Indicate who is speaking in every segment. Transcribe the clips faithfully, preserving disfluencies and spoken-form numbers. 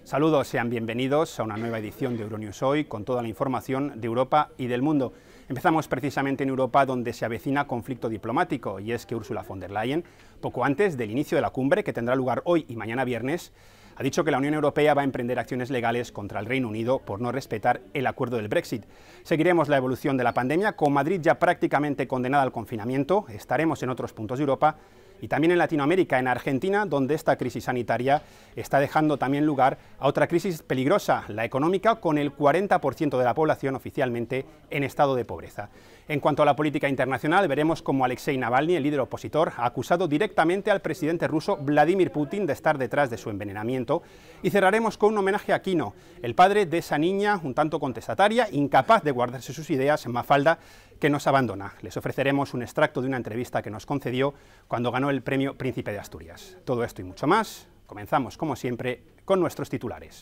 Speaker 1: Saludos, sean bienvenidos a una nueva edición de Euronews Hoy con toda la información de Europa y del mundo. Empezamos precisamente en Europa, donde se avecina conflicto diplomático, y es que Ursula von der Leyen, poco antes del inicio de la cumbre, que tendrá lugar hoy y mañana viernes, ha dicho que la Unión Europea va a emprender acciones legales contra el Reino Unido por no respetar el acuerdo del Brexit. Seguiremos la evolución de la pandemia, con Madrid ya prácticamente condenada al confinamiento. Estaremos en otros puntos de Europa y también en Latinoamérica, en Argentina, donde esta crisis sanitaria está dejando también lugar a otra crisis peligrosa, la económica, con el cuarenta por ciento de la población oficialmente en estado de pobreza. En cuanto a la política internacional, veremos cómo Alexei Navalny, el líder opositor, ha acusado directamente al presidente ruso Vladimir Putin de estar detrás de su envenenamiento. Y cerraremos con un homenaje a Kino, el padre de esa niña un tanto contestataria, incapaz de guardarse sus ideas, Mafalda, que nos abandona. Les ofreceremos un extracto de una entrevista que nos concedió cuando ganó el premio Príncipe de Asturias. Todo esto y mucho más. Comenzamos, como siempre, con nuestros titulares.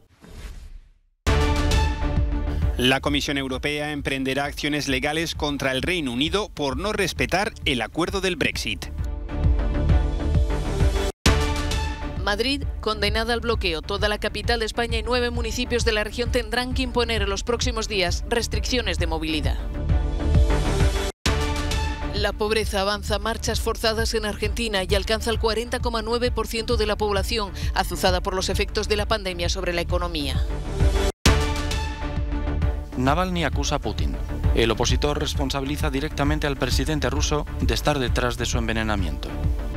Speaker 1: La Comisión Europea emprenderá acciones legales contra el Reino Unido por no respetar el acuerdo del Brexit.
Speaker 2: Madrid, condenada al bloqueo. Toda la capital de España y nueve municipios de la región tendrán que imponer en los próximos días restricciones de movilidad. La pobreza avanza, marchas forzadas en Argentina y alcanza el cuarenta coma nueve por ciento de la población, azuzada por los efectos de la pandemia sobre la economía.
Speaker 3: Navalny acusa a Putin. El opositor responsabiliza directamente al presidente ruso de estar detrás de su envenenamiento.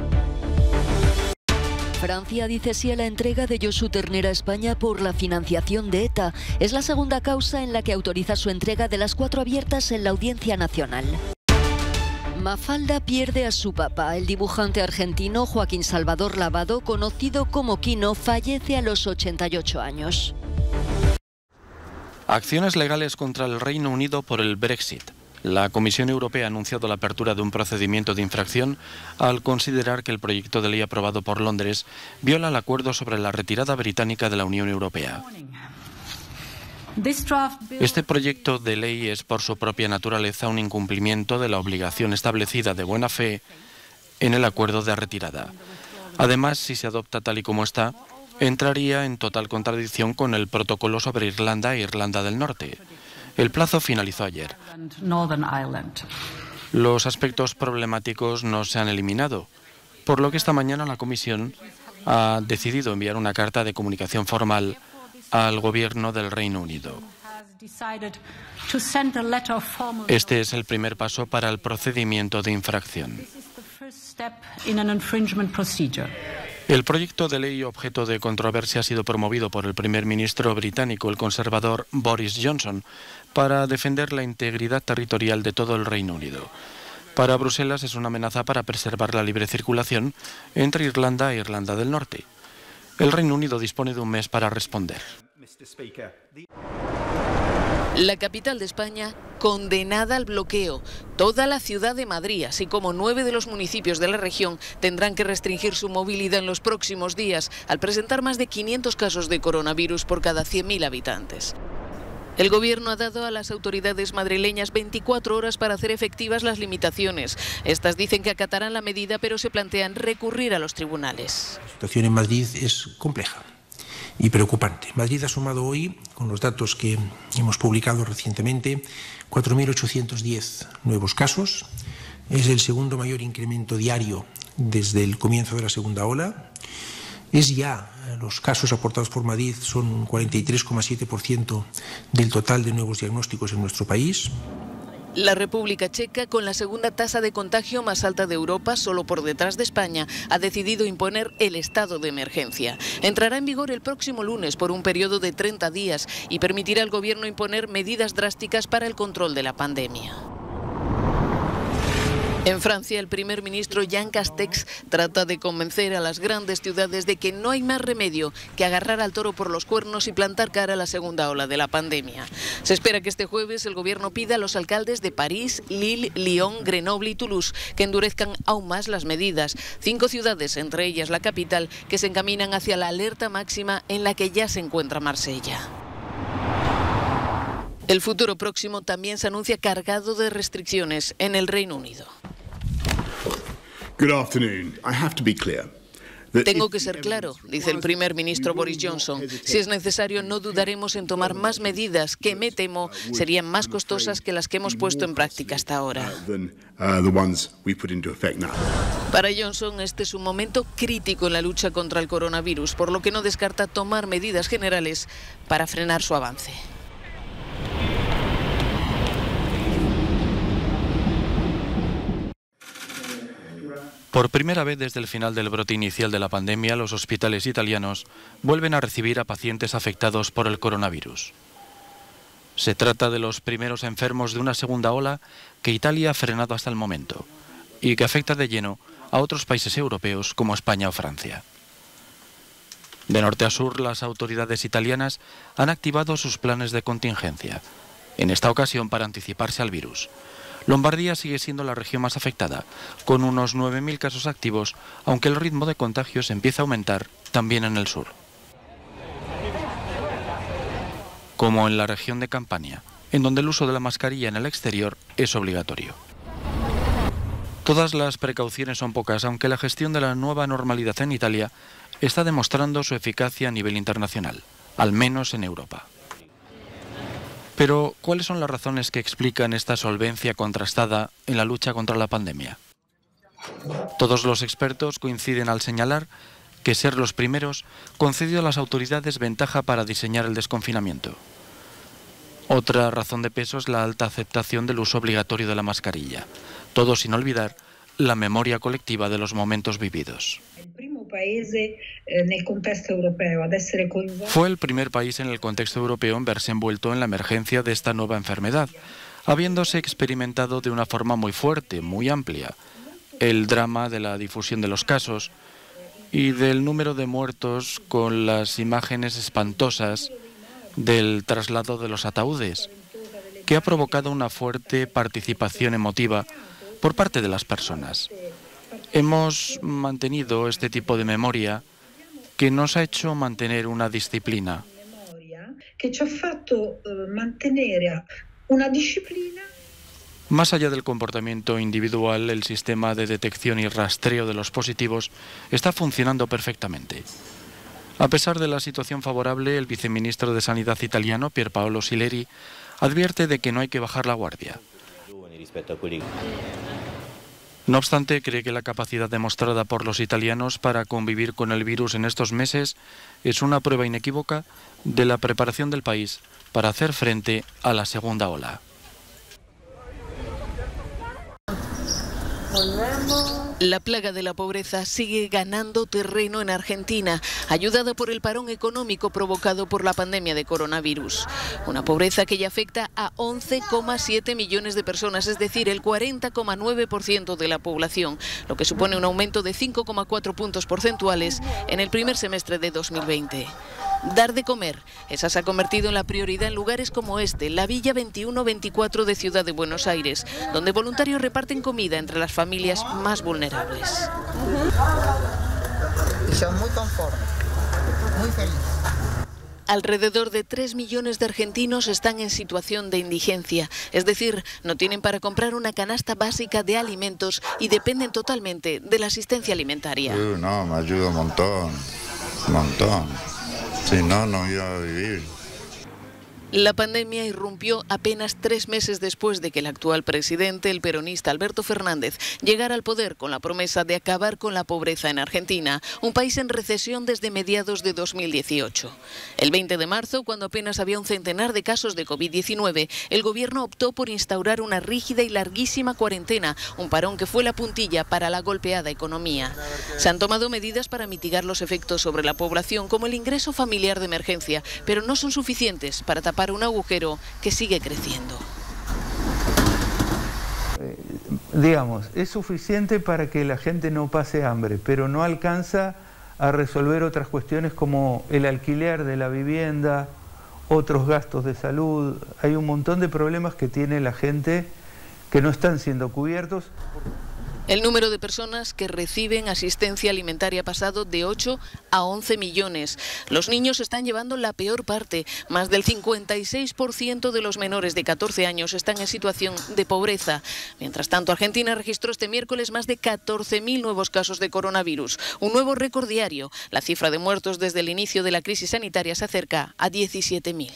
Speaker 4: Francia dice sí a la entrega de Josu Ternera a España por la financiación de ETA. Es la segunda causa en la que autoriza su entrega de las cuatro abiertas en la Audiencia Nacional. Mafalda pierde a su papá. El dibujante argentino Joaquín Salvador Lavado, conocido como Kino, fallece a los ochenta y ocho años.
Speaker 3: Acciones legales contra el Reino Unido por el Brexit. La Comisión Europea ha anunciado la apertura de un procedimiento de infracción al considerar que el proyecto de ley aprobado por Londres viola el acuerdo sobre la retirada británica de la Unión Europea. Este proyecto de ley es por su propia naturaleza un incumplimiento de la obligación establecida de buena fe en el acuerdo de retirada. Además, si se adopta tal y como está, entraría en total contradicción con el protocolo sobre Irlanda e Irlanda del Norte. El plazo finalizó ayer. Los aspectos problemáticos no se han eliminado, por lo que esta mañana la Comisión ha decidido enviar una carta de comunicación formal al Gobierno del Reino Unido. Este es el primer paso para el procedimiento de infracción. El proyecto de ley objeto de controversia ha sido promovido por el primer ministro británico, el conservador Boris Johnson, para defender la integridad territorial de todo el Reino Unido. Para Bruselas es una amenaza para preservar la libre circulación entre Irlanda e Irlanda del Norte. El Reino Unido dispone de un mes para responder.
Speaker 2: La capital de España, condenada al bloqueo. Toda la ciudad de Madrid, así como nueve de los municipios de la región, tendrán que restringir su movilidad en los próximos días, al presentar más de quinientos casos de coronavirus por cada cien mil habitantes. El Gobierno ha dado a las autoridades madrileñas veinticuatro horas para hacer efectivas las limitaciones. Estas dicen que acatarán la medida, pero se plantean recurrir a los tribunales.
Speaker 5: La situación en Madrid es compleja y preocupante. Madrid ha sumado hoy, con los datos que hemos publicado recientemente, cuatro mil ochocientos diez nuevos casos. Es el segundo mayor incremento diario desde el comienzo de la segunda ola. Es ya, los casos aportados por Madrid son un cuarenta y tres coma siete por ciento del total de nuevos diagnósticos en nuestro país.
Speaker 2: La República Checa, con la segunda tasa de contagio más alta de Europa, solo por detrás de España, ha decidido imponer el estado de emergencia. Entrará en vigor el próximo lunes por un periodo de treinta días y permitirá al Gobierno imponer medidas drásticas para el control de la pandemia. En Francia, el primer ministro Jean Castex trata de convencer a las grandes ciudades de que no hay más remedio que agarrar al toro por los cuernos y plantar cara a la segunda ola de la pandemia. Se espera que este jueves el gobierno pida a los alcaldes de París, Lille, Lyon, Grenoble y Toulouse que endurezcan aún más las medidas. Cinco ciudades, entre ellas la capital, que se encaminan hacia la alerta máxima en la que ya se encuentra Marsella. El futuro próximo también se anuncia cargado de restricciones en el Reino Unido.
Speaker 6: Good afternoon. I have to be clear.
Speaker 2: Tengo que ser claro, dice el primer ministro Boris Johnson. Si es necesario, no dudaremos en tomar más medidas que, me temo, serían más costosas que las que hemos puesto en práctica hasta ahora. Para Johnson, este es un momento crítico en la lucha contra el coronavirus, por lo que no descarta tomar medidas generales para frenar su avance.
Speaker 3: Por primera vez desde el final del brote inicial de la pandemia, los hospitales italianos vuelven a recibir a pacientes afectados por el coronavirus. Se trata de los primeros enfermos de una segunda ola que Italia ha frenado hasta el momento y que afecta de lleno a otros países europeos como España o Francia. De norte a sur, las autoridades italianas han activado sus planes de contingencia, en esta ocasión para anticiparse al virus. Lombardía sigue siendo la región más afectada, con unos nueve mil casos activos, aunque el ritmo de contagios empieza a aumentar también en el sur. Como en la región de Campania, en donde el uso de la mascarilla en el exterior es obligatorio. Todas las precauciones son pocas, aunque la gestión de la nueva normalidad en Italia está demostrando su eficacia a nivel internacional, al menos en Europa. Pero, ¿cuáles son las razones que explican esta solvencia contrastada en la lucha contra la pandemia? Todos los expertos coinciden al señalar que ser los primeros concedió a las autoridades ventaja para diseñar el desconfinamiento. Otra razón de peso es la alta aceptación del uso obligatorio de la mascarilla, todo sin olvidar la memoria colectiva de los momentos vividos. Fue el primer país en el contexto europeo en verse envuelto en la emergencia de esta nueva enfermedad, habiéndose experimentado de una forma muy fuerte, muy amplia, el drama de la difusión de los casos y del número de muertos con las imágenes espantosas del traslado de los ataúdes, que ha provocado una fuerte participación emotiva por parte de las personas. Hemos mantenido este tipo de memoria que nos ha hecho mantener una disciplina. Más allá del comportamiento individual, el sistema de detección y rastreo de los positivos está funcionando perfectamente. A pesar de la situación favorable, el viceministro de Sanidad italiano, Pierpaolo Sileri, advierte de que no hay que bajar la guardia. No obstante, cree que la capacidad demostrada por los italianos para convivir con el virus en estos meses es una prueba inequívoca de la preparación del país para hacer frente a la segunda ola.
Speaker 2: La plaga de la pobreza sigue ganando terreno en Argentina, ayudada por el parón económico provocado por la pandemia de coronavirus. Una pobreza que ya afecta a once coma siete millones de personas, es decir, el cuarenta coma nueve por ciento de la población, lo que supone un aumento de cinco coma cuatro puntos porcentuales en el primer semestre de dos mil veinte. Dar de comer, esa se ha convertido en la prioridad en lugares como este, la Villa veintiuno veinticuatro de Ciudad de Buenos Aires, donde voluntarios reparten comida entre las familias más vulnerables.
Speaker 6: Y son muy conformes, muy felices.
Speaker 2: Alrededor de tres millones de argentinos están en situación de indigencia, es decir, no tienen para comprar una canasta básica de alimentos y dependen totalmente de la asistencia alimentaria.
Speaker 7: Uh, no, me ayuda un montón, un montón. Si no, no iba a vivir.
Speaker 2: La pandemia irrumpió apenas tres meses después de que el actual presidente, el peronista Alberto Fernández, llegara al poder con la promesa de acabar con la pobreza en Argentina, un país en recesión desde mediados de dos mil dieciocho. El veinte de marzo, cuando apenas había un centenar de casos de COVID diecinueve, el gobierno optó por instaurar una rígida y larguísima cuarentena, un parón que fue la puntilla para la golpeada economía. Se han tomado medidas para mitigar los efectos sobre la población, como el ingreso familiar de emergencia, pero no son suficientes para tapar para un agujero que sigue creciendo.
Speaker 8: Eh, digamos, es suficiente para que la gente no pase hambre, pero no alcanza a resolver otras cuestiones como el alquiler de la vivienda, otros gastos de salud. Hay un montón de problemas que tiene la gente que no están siendo cubiertos.
Speaker 2: El número de personas que reciben asistencia alimentaria ha pasado de ocho a once millones. Los niños están llevando la peor parte. Más del cincuenta y seis por ciento de los menores de catorce años están en situación de pobreza. Mientras tanto, Argentina registró este miércoles más de catorce mil nuevos casos de coronavirus. Un nuevo récord diario. La cifra de muertos desde el inicio de la crisis sanitaria se acerca a diecisiete mil.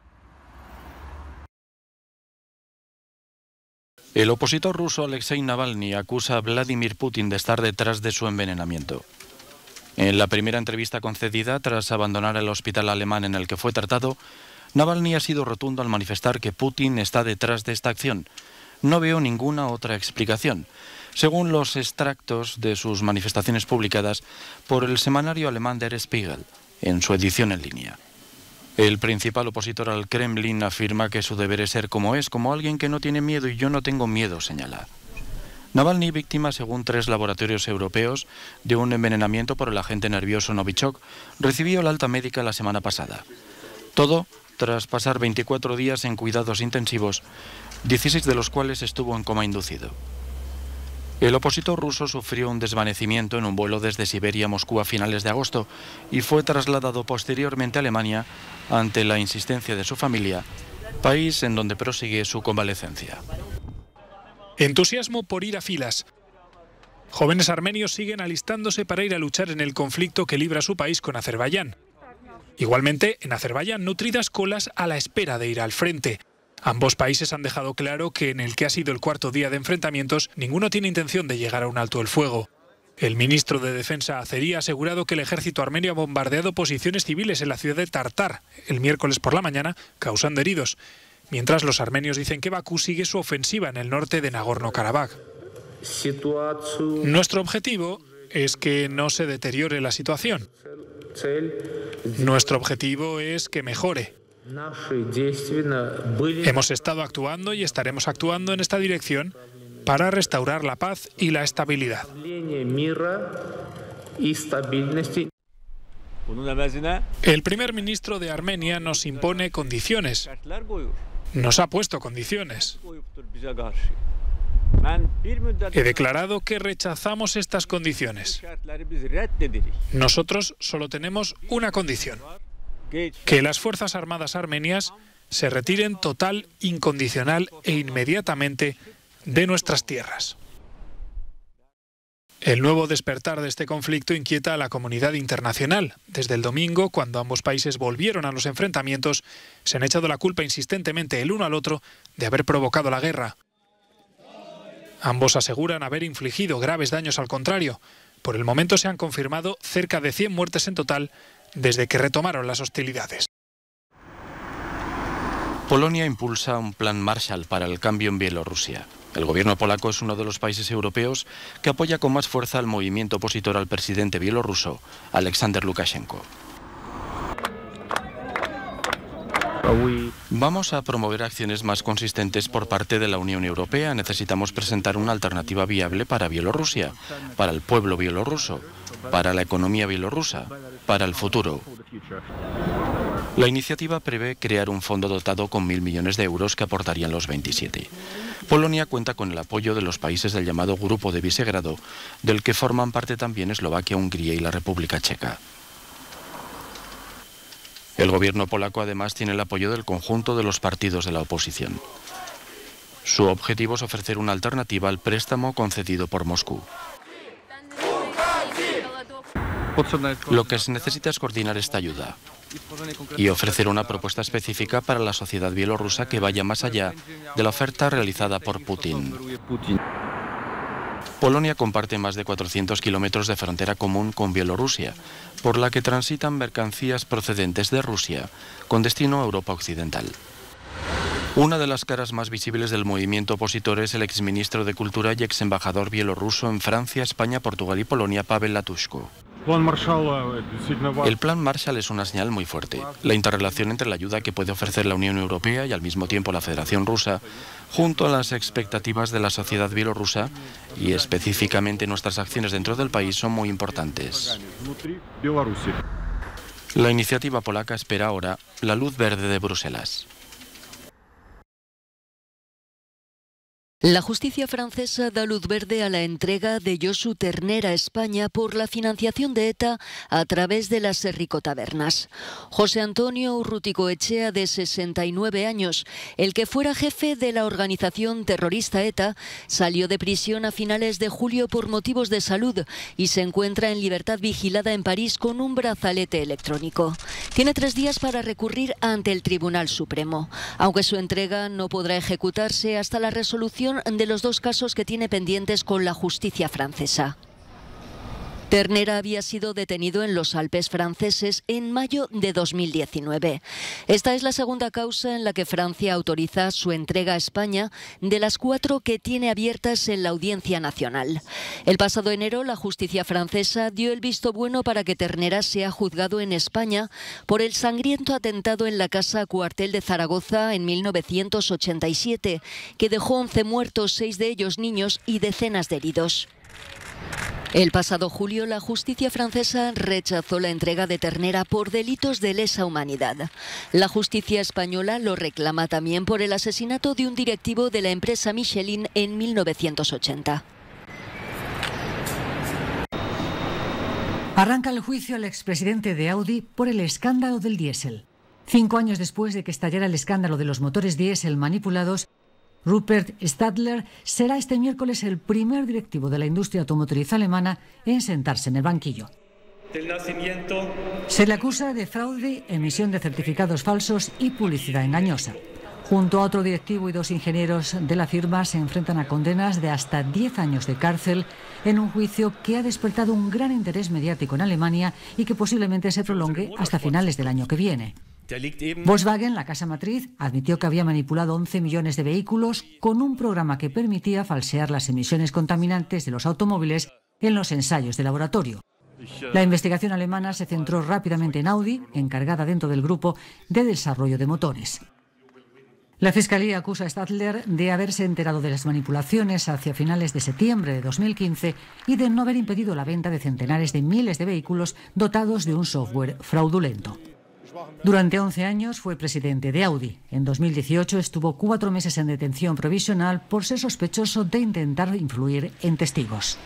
Speaker 3: El opositor ruso Alexei Navalny acusa a Vladimir Putin de estar detrás de su envenenamiento. En la primera entrevista concedida tras abandonar el hospital alemán en el que fue tratado, Navalny ha sido rotundo al manifestar que Putin está detrás de esta acción. No veo ninguna otra explicación, según los extractos de sus manifestaciones publicadas por el semanario alemán Der Spiegel, en su edición en línea. El principal opositor al Kremlin afirma que su deber es ser como es, como alguien que no tiene miedo, y yo no tengo miedo, señala. Navalny, víctima, según tres laboratorios europeos, de un envenenamiento por el agente nervioso Novichok, recibió la alta médica la semana pasada. Todo tras pasar veinticuatro días en cuidados intensivos, dieciséis de los cuales estuvo en coma inducido. El opositor ruso sufrió un desvanecimiento en un vuelo desde Siberia a Moscú a finales de agosto y fue trasladado posteriormente a Alemania ante la insistencia de su familia, país en donde prosigue su convalecencia.
Speaker 9: Entusiasmo por ir a filas. Jóvenes armenios siguen alistándose para ir a luchar en el conflicto que libra su país con Azerbaiyán. Igualmente, en Azerbaiyán, nutridas colas a la espera de ir al frente. Ambos países han dejado claro que en el que ha sido el cuarto día de enfrentamientos, ninguno tiene intención de llegar a un alto el fuego. El ministro de Defensa azerí ha asegurado que el ejército armenio ha bombardeado posiciones civiles en la ciudad de Tartar el miércoles por la mañana, causando heridos, mientras los armenios dicen que Bakú sigue su ofensiva en el norte de Nagorno-Karabaj. Nuestro objetivo es que no se deteriore la situación. Nuestro objetivo es que mejore. Hemos estado actuando y estaremos actuando en esta dirección para restaurar la paz y la estabilidad. El primer ministro de Armenia nos impone condiciones. Nos ha puesto condiciones. He declarado que rechazamos estas condiciones. Nosotros solo tenemos una condición: que las Fuerzas Armadas armenias se retiren total, incondicional e inmediatamente de nuestras tierras. El nuevo despertar de este conflicto inquieta a la comunidad internacional. Desde el domingo, cuando ambos países volvieron a los enfrentamientos, se han echado la culpa insistentemente el uno al otro de haber provocado la guerra. Ambos aseguran haber infligido graves daños al contrario. Por el momento se han confirmado cerca de cien muertes en total desde que retomaron las hostilidades.
Speaker 3: Polonia impulsa un plan Marshall para el cambio en Bielorrusia. El gobierno polaco es uno de los países europeos que apoya con más fuerza al movimiento opositor al presidente bielorruso, Alexander Lukashenko. Vamos a promover acciones más consistentes por parte de la Unión Europea. Necesitamos presentar una alternativa viable para Bielorrusia, para el pueblo bielorruso, para la economía bielorrusa, para el futuro. La iniciativa prevé crear un fondo dotado con mil millones de euros que aportarían los veintisiete. Polonia cuenta con el apoyo de los países del llamado Grupo de Visegrado, del que forman parte también Eslovaquia, Hungría y la República Checa. El gobierno polaco además tiene el apoyo del conjunto de los partidos de la oposición. Su objetivo es ofrecer una alternativa al préstamo concedido por Moscú. Lo que se necesita es coordinar esta ayuda y ofrecer una propuesta específica para la sociedad bielorrusa que vaya más allá de la oferta realizada por Putin. Polonia comparte más de cuatrocientos kilómetros de frontera común con Bielorrusia, por la que transitan mercancías procedentes de Rusia con destino a Europa Occidental. Una de las caras más visibles del movimiento opositor es el exministro de Cultura y exembajador bielorruso en Francia, España, Portugal y Polonia, Pavel Latushko. El plan Marshall es una señal muy fuerte. La interrelación entre la ayuda que puede ofrecer la Unión Europea y al mismo tiempo la Federación Rusa, junto a las expectativas de la sociedad bielorrusa y específicamente nuestras acciones dentro del país, son muy importantes. La iniciativa polaca espera ahora la luz verde de Bruselas.
Speaker 4: La justicia francesa da luz verde a la entrega de Josu Ternera a España por la financiación de ETA a través de las Herriko-tabernas. José Antonio Urruticoechea, de sesenta y nueve años, el que fuera jefe de la organización terrorista ETA, salió de prisión a finales de julio por motivos de salud y se encuentra en libertad vigilada en París con un brazalete electrónico. Tiene tres días para recurrir ante el Tribunal Supremo, aunque su entrega no podrá ejecutarse hasta la resolución de los dos casos que tiene pendientes con la justicia francesa. Ternera había sido detenido en los Alpes franceses en mayo de dos mil diecinueve. Esta es la segunda causa en la que Francia autoriza su entrega a España, de las cuatro que tiene abiertas en la Audiencia Nacional. El pasado enero, la justicia francesa dio el visto bueno para que Ternera sea juzgado en España por el sangriento atentado en la Casa Cuartel de Zaragoza en mil novecientos ochenta y siete, que dejó once muertos, seis de ellos niños, y decenas de heridos. El pasado julio, la justicia francesa rechazó la entrega de Ternera por delitos de lesa humanidad. La justicia española lo reclama también por el asesinato de un directivo de la empresa Michelin en mil novecientos ochenta.
Speaker 10: Arranca el juicio al expresidente de Audi por el escándalo del diésel. Cinco años después de que estallara el escándalo de los motores diésel manipulados, Rupert Stadler será este miércoles el primer directivo de la industria automotriz alemana en sentarse en el banquillo. Se le acusa de fraude, emisión de certificados falsos y publicidad engañosa. Junto a otro directivo y dos ingenieros de la firma se enfrentan a condenas de hasta diez años de cárcel en un juicio que ha despertado un gran interés mediático en Alemania y que posiblemente se prolongue hasta finales del año que viene. Volkswagen, la casa matriz, admitió que había manipulado once millones de vehículos con un programa que permitía falsear las emisiones contaminantes de los automóviles en los ensayos de laboratorio. La investigación alemana se centró rápidamente en Audi, encargada dentro del grupo de desarrollo de motores. La Fiscalía acusa a Stadler de haberse enterado de las manipulaciones hacia finales de septiembre de dos mil quince y de no haber impedido la venta de centenares de miles de vehículos dotados de un software fraudulento. Durante once años fue presidente de Audi. En dos mil dieciocho estuvo cuatro meses en detención provisional por ser sospechoso de intentar influir en testigos.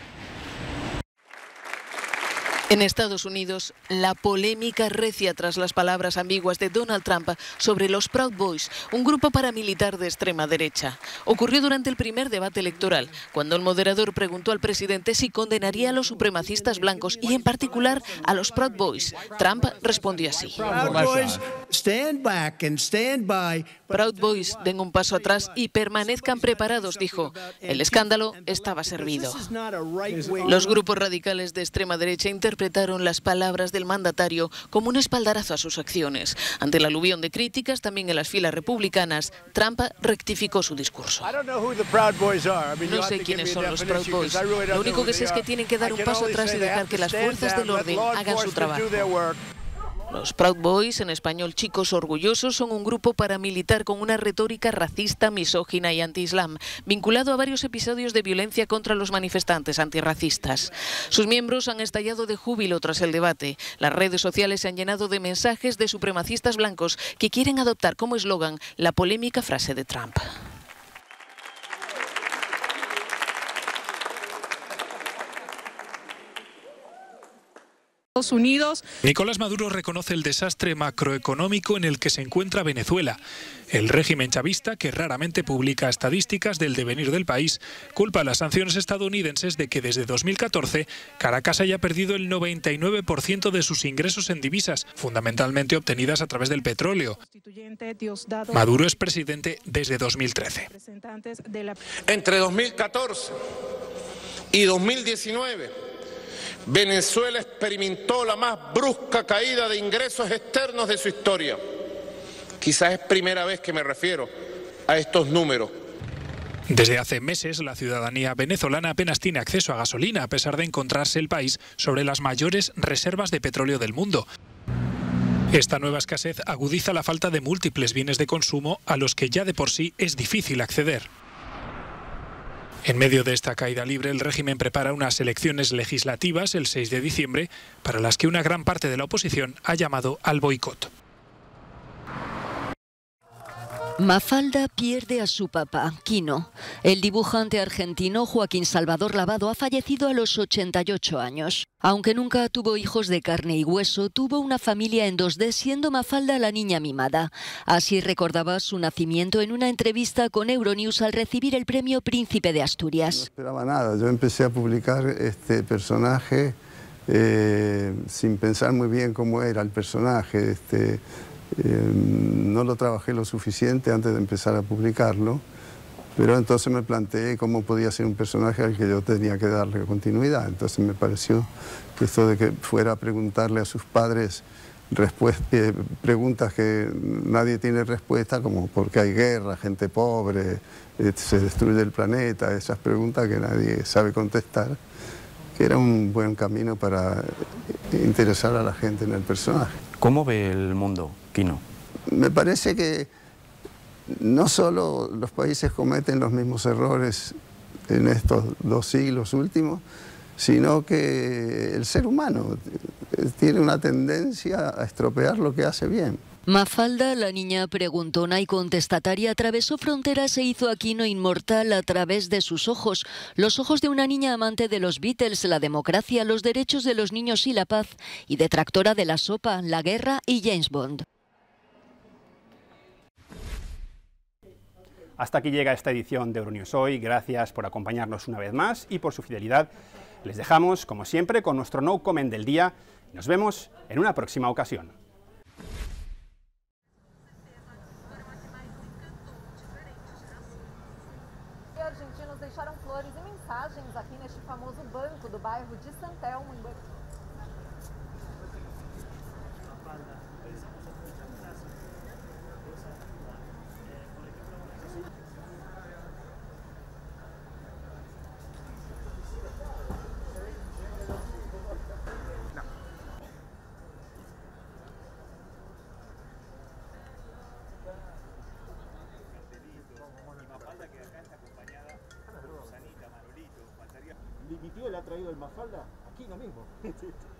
Speaker 2: En Estados Unidos, la polémica recia tras las palabras ambiguas de Donald Trump sobre los Proud Boys, un grupo paramilitar de extrema derecha. Ocurrió durante el primer debate electoral, cuando el moderador preguntó al presidente si condenaría a los supremacistas blancos y en particular a los Proud Boys. Trump respondió así:
Speaker 11: Proud Boys, stand back and stand by.
Speaker 2: Proud Boys, den un paso atrás y permanezcan preparados, dijo. El escándalo estaba servido. Los grupos radicales de extrema derecha interpretaron las palabras del mandatario como un espaldarazo a sus acciones. Ante el aluvión de críticas, también en las filas republicanas, Trump rectificó su discurso. No sé quiénes son los Proud Boys. Lo único que sé es que tienen que dar un paso atrás y dejar que las fuerzas del orden hagan su trabajo. Los Proud Boys, en español chicos orgullosos, son un grupo paramilitar con una retórica racista, misógina y anti-islam, vinculado a varios episodios de violencia contra los manifestantes antirracistas. Sus miembros han estallado de júbilo tras el debate. Las redes sociales se han llenado de mensajes de supremacistas blancos que quieren adoptar como eslogan la polémica frase de Trump.
Speaker 9: Estados Unidos. Nicolás Maduro reconoce el desastre macroeconómico en el que se encuentra Venezuela. El régimen chavista, que raramente publica estadísticas del devenir del país, culpa a las sanciones estadounidenses de que desde dos mil catorce Caracas haya perdido el noventa y nueve por ciento de sus ingresos en divisas, fundamentalmente obtenidas a través del petróleo. Maduro es presidente desde dos mil trece.
Speaker 12: Entre dos mil catorce y dos mil diecinueve, Venezuela experimentó la más brusca caída de ingresos externos de su historia. Quizás es primera vez que me refiero a estos números.
Speaker 9: Desde hace meses, la ciudadanía venezolana apenas tiene acceso a gasolina, a pesar de encontrarse el país sobre las mayores reservas de petróleo del mundo. Esta nueva escasez agudiza la falta de múltiples bienes de consumo a los que ya de por sí es difícil acceder. En medio de esta caída libre, el régimen prepara unas elecciones legislativas el seis de diciembre, para las que una gran parte de la oposición ha llamado al boicot.
Speaker 4: Mafalda pierde a su papá, Quino. El dibujante argentino Joaquín Salvador Lavado ha fallecido a los ochenta y ocho años. Aunque nunca tuvo hijos de carne y hueso, tuvo una familia en dos D, siendo Mafalda la niña mimada. Así recordaba su nacimiento en una entrevista con Euronews al recibir el premio Príncipe de Asturias.
Speaker 13: No esperaba nada, yo empecé a publicar este personaje eh, sin pensar muy bien cómo era el personaje. Este, Eh, no lo trabajé lo suficiente antes de empezar a publicarlo, pero entonces me planteé cómo podía ser un personaje al que yo tenía que darle continuidad. Entonces me pareció que esto de que fuera a preguntarle a sus padres eh, preguntas que nadie tiene respuesta, como por qué hay guerra, gente pobre, eh, se destruye el planeta, esas preguntas que nadie sabe contestar, que era un buen camino para interesar a la gente en el personaje.
Speaker 14: ¿Cómo ve el mundo, Quino?
Speaker 13: Me parece que no solo los países cometen los mismos errores en estos dos siglos últimos, sino que el ser humano tiene una tendencia a estropear lo que hace bien.
Speaker 4: Mafalda, la niña preguntona y contestataria, atravesó fronteras e hizo a Quino inmortal a través de sus ojos. Los ojos de una niña amante de los Beatles, la democracia, los derechos de los niños y la paz, y detractora de la sopa, la guerra y James Bond.
Speaker 1: Hasta aquí llega esta edición de Euronews Hoy. Gracias por acompañarnos una vez más y por su fidelidad. Les dejamos, como siempre, con nuestro No Comment del día. Nos vemos en una próxima ocasión.
Speaker 15: Argentinos deixaram flores e mensagens aqui neste famoso banco do bairro de San Telmo, em Buenos Aires.
Speaker 16: Mi tío le ha traído el Mafalda aquí lo mismo.